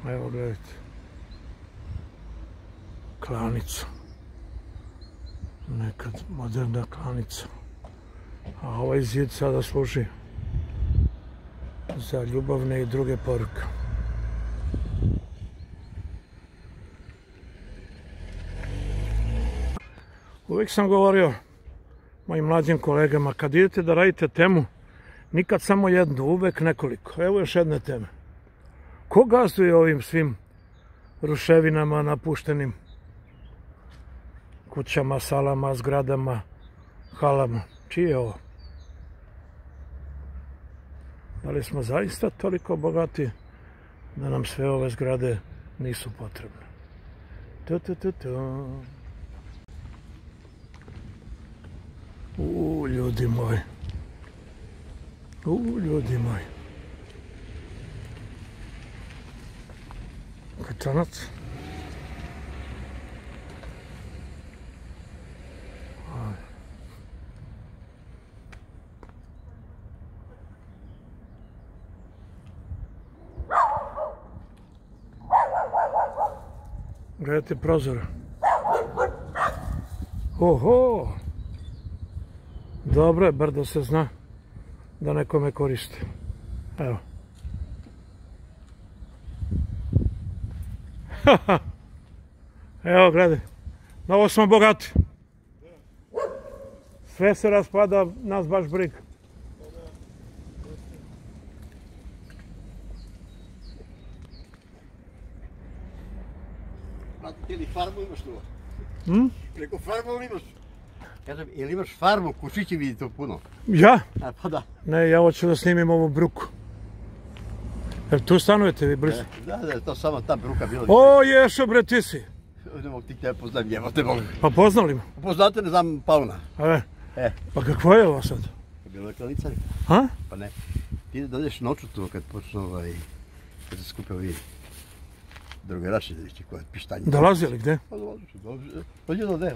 Evo gledajte. Klanica. Nekad moderna klanica. A ovaj zid sada služi za ljubavne i druge poruke. Uvijek sam govorio mojim mlađim kolegama, kad idete da radite temu, nikad samo jednu, uvijek nekoliko. Evo još jedne teme. Ko gazduje ovim svim ruševinama, napuštenim kućama, salama, zgradama, halama? Čiji je ovo? Da li smo zaista toliko bogati da nam sve ove zgrade nisu potrebne? Ljudi moji. Ljudi moji. Kačanac. Gledajte prozor. Oho! Dobro je, bar da se zna da nekome koristi. Evo. Evo, gledaj. Na ovo smo bogati. Sve se raspada, nas baš briga. Ili farmu imaš tu? Preko farmu imaš? Kažem, ili imaš farmu, kučići vidi to puno? Ja? Pa da. Ne, ja hoću da snimim ovu bruku. Jer tu stanujete vi blizu? Da, to samo ta bruka bila. O, Ješo bre, ti si! Ne mogu ti tebe poznam, jevo te mogu. Pa poznali me? Poznate, ne znam, Pauna. Pa kakva je ovo sad? Bilo je klanica. Ha? Pa ne. Ti dođeš noću tu kad počnu kad se skupe ovi drugaraši, koja je pištanje. Dolazili gde? Pa dođe do